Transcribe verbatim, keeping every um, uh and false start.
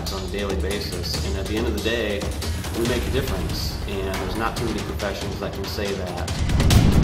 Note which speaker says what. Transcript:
Speaker 1: lives on a daily basis. And at the end of the day, we make a difference. And there's not too many professions that can say that.